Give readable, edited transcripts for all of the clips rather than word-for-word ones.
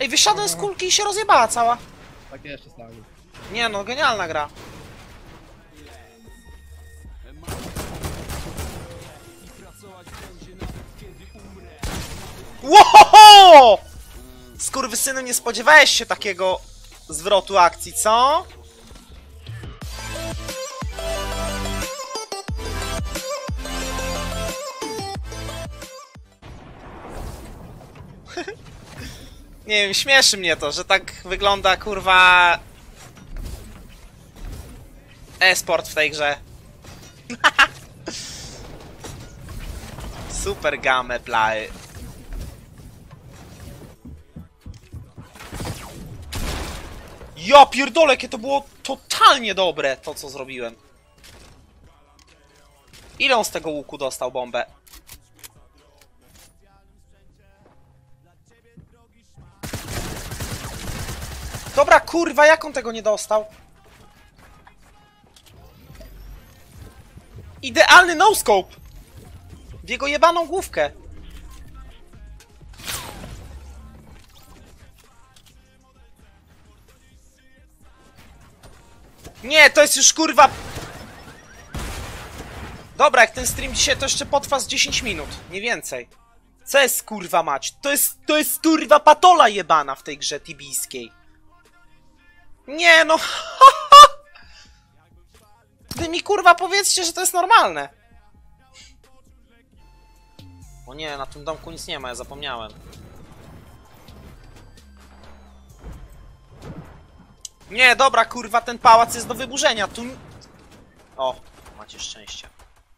Ej, wysiadłem z kulki i się rozjebała cała. Tak jeszcze stali. Nie no, genialna gra. Łohoho! Skurwysynu, nie spodziewałeś się takiego zwrotu akcji, co? Nie wiem, śmieszy mnie to, że tak wygląda, kurwa... e-sport w tej grze. Super gameplay. Ja pierdolę, jakie to było totalnie dobre, to co zrobiłem. Ile on z tego łuku dostał bombę? Dobra, kurwa, jak on tego nie dostał? Idealny no-scope! W jego jebaną główkę. Nie, to jest już kurwa... Dobra, jak ten stream dzisiaj to jeszcze potrwa z 10 minut, nie więcej. Co jest kurwa mać? To jest kurwa patola jebana w tej grze tibijskiej. Nie no... Wy mi kurwa powiedzcie, że to jest normalne. O nie, na tym domku nic nie ma, ja zapomniałem. Nie, dobra, kurwa, ten pałac jest do wyburzenia, tu... O, macie szczęście.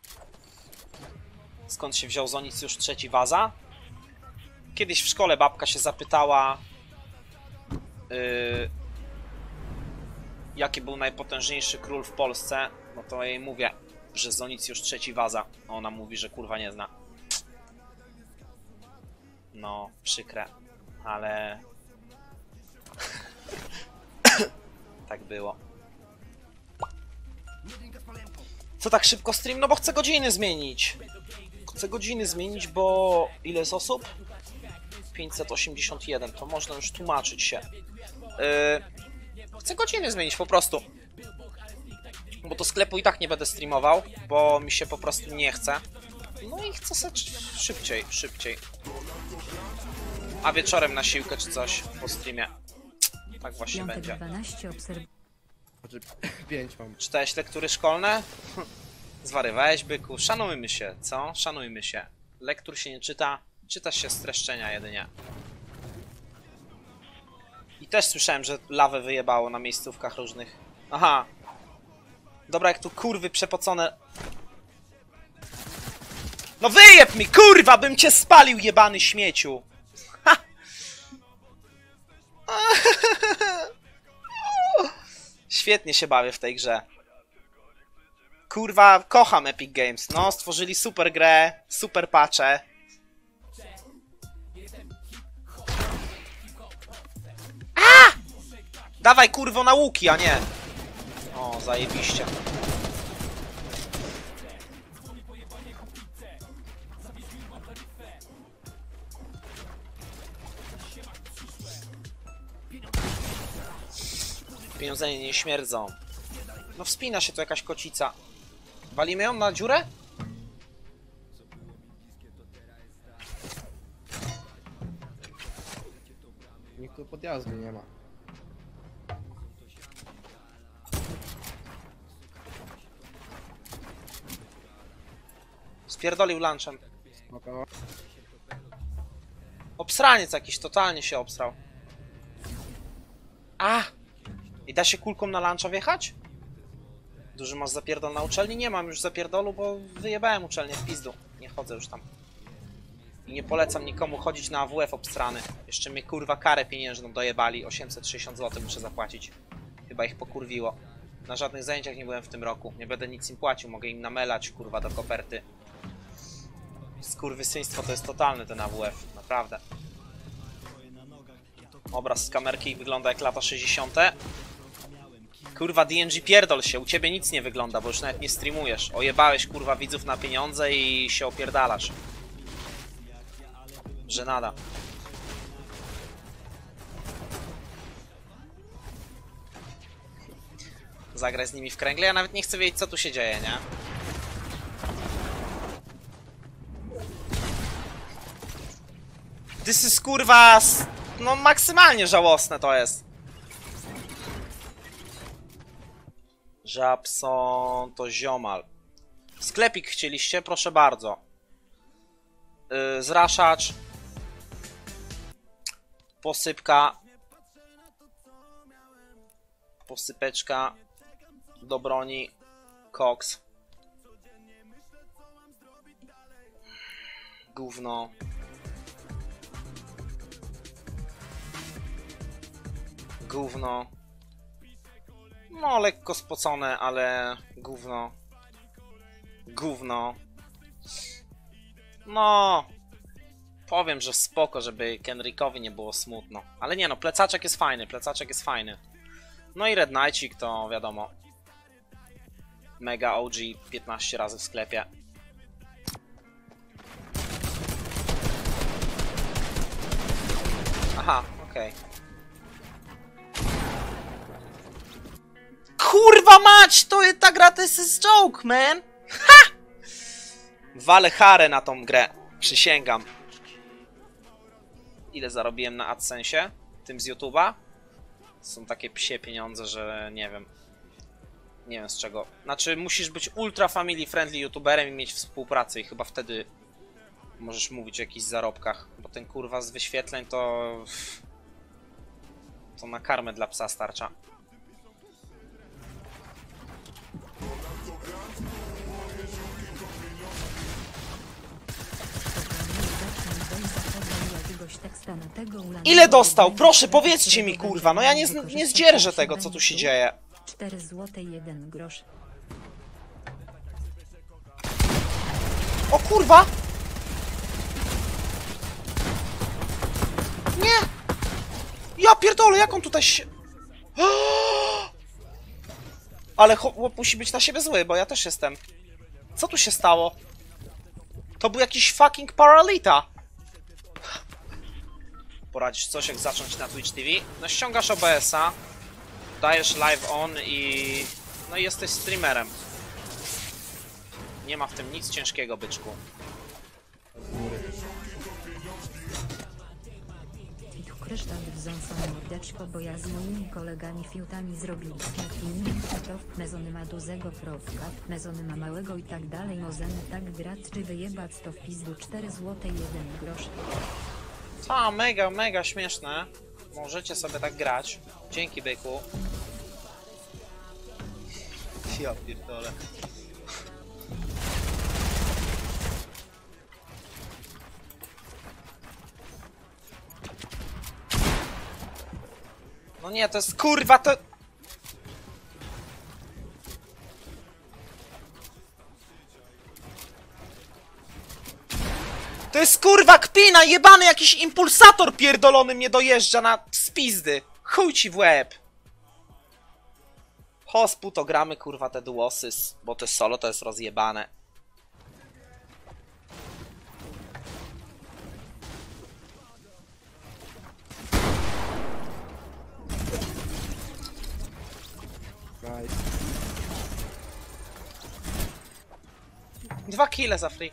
Skąd się wziął Zonicjusz III Waza? Kiedyś w szkole babka się zapytała... jaki był najpotężniejszy król w Polsce? No to ja jej mówię, że Zonicjusz III Waza. A ona mówi, że kurwa nie zna. No, przykre, ale... tak było. Co tak szybko stream? No bo chcę godziny zmienić. Chcę godziny zmienić, bo... Ile jest osób? 581, to można już tłumaczyć się. Chcę godziny zmienić po prostu. Bo to sklepu i tak nie będę streamował, bo mi się po prostu nie chce. No i chcę sobie szybciej. A wieczorem na siłkę czy coś po streamie. Tak właśnie będzie. 12 Znaczy 5 mam. Czytałeś lektury szkolne? Zwariowałeś, byku. Szanujmy się, co? Szanujmy się. Lektur się nie czyta, czyta się streszczenia jedynie. I też słyszałem, że lawę wyjebało na miejscówkach różnych. Aha. Dobra, jak tu kurwy przepocone... No wyjeb mi, kurwa, bym cię spalił, jebany śmieciu! Ha! Świetnie się bawię w tej grze. Kurwa, kocham Epic Games. No, stworzyli super grę, super patche. A! Dawaj, kurwo, na łuki, a nie. O, zajebiście. Pieniądze nie śmierdzą. No wspina się tu jakaś kocica. Walimy ją na dziurę? Nikt tu podjazdu nie ma. Spierdolił lunchem. Spoko. Obsraniec jakiś, totalnie się obsrał. A! I da się kulką na luncha wjechać? Duży masz zapierdol na uczelni? Nie mam już zapierdolu, bo wyjebałem uczelnię w pizdu. Nie chodzę już tam. I nie polecam nikomu chodzić na AWF obstrany. Jeszcze mnie kurwa karę pieniężną dojebali. 860 zł muszę zapłacić. Chyba ich pokurwiło. Na żadnych zajęciach nie byłem w tym roku. Nie będę nic im płacił, mogę im namelać kurwa do koperty. Skurwysyństwo to jest totalny ten AWF, naprawdę. Obraz z kamerki wygląda jak lata 60. Kurwa, DNG pierdol się, u ciebie nic nie wygląda, bo już nawet nie streamujesz. Ojebałeś kurwa widzów na pieniądze i się opierdalasz. Żenada. zagrać z nimi w kręgle. Ja nawet nie chcę wiedzieć, co tu się dzieje, nie? This is kurwa... No maksymalnie żałosne to jest. Żabson to ziomal. Sklepik chcieliście? Proszę bardzo. Zraszacz. Posypka. Posypeczka. Do broni. Koks. Gówno. Gówno. No, lekko spocone, ale gówno. Gówno. No. Powiem, że spoko, żeby Kenrickowi nie było smutno. Ale nie no, plecaczek jest fajny, plecaczek jest fajny. No i Red Knightcik to wiadomo. Mega OG 15 razy w sklepie. Aha, okej. Kurwa mać! Ta gra to jest joke, man! Ha! Walę harę na tą grę. Przysięgam. Ile zarobiłem na AdSensie? Tym z YouTube'a? Są takie psie pieniądze, że nie wiem. Nie wiem z czego. Znaczy musisz być ultra family friendly youtuberem i mieć współpracę i chyba wtedy możesz mówić o jakichś zarobkach. Bo ten kurwa z wyświetleń to... To na karmę dla psa starcza. Ile dostał? Proszę, powiedzcie mi, kurwa. No ja nie zdzierżę tego, co tu się dzieje. 4 złote 1 grosz. O kurwa! Nie! Ja pierdolę, jak on tutaj się... Ale chłop musi być na siebie zły, bo ja też jestem. Co tu się stało? To był jakiś fucking paralita. Poradzisz coś, jak zacząć na Twitch TV? No ściągasz OBS-a, dajesz live on i... No i jesteś streamerem. Nie ma w tym nic ciężkiego, byczku. I tu kryształ wząsą mordeczko, bo ja z moimi kolegami fiutami zrobiliśmy film, to mezony ma dużego profka, mezony ma małego i tak dalej, możemy tak grać czy wyjebać to w pizdu 4 złote 1 grosz. Ta, mega śmieszne. Możecie sobie tak grać. Dzięki, byku. Ja pierdolę. No nie, to jest kurwa to... To jest kurwa kpina, jebany jakiś impulsator pierdolony mnie dojeżdża na spizdy. Chuj ci w łeb. Hospu to gramy kurwa te duosy, bo to solo to jest rozjebane. Nice. 2 kile za free.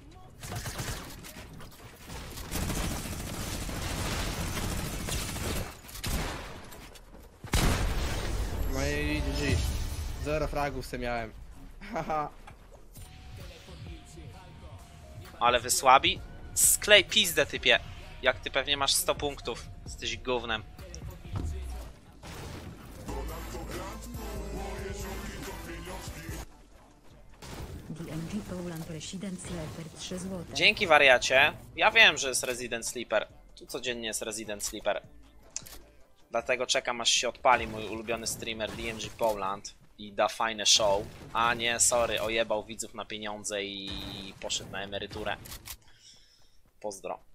No i GG. 0 fragów se miałem. Haha. Ale wy słabi? Sklej pizdę, typie. Jak ty pewnie masz 100 punktów. Jesteś gównem. DMG Poland Resident Sleeper 3 złote. Dzięki, wariacie. Ja wiem, że jest Resident Sleeper. Tu codziennie jest Resident Sleeper. Dlatego czekam, aż się odpali mój ulubiony streamer DMG Poland i da fajne show. A nie, sorry, ojebał widzów na pieniądze i poszedł na emeryturę. Pozdro.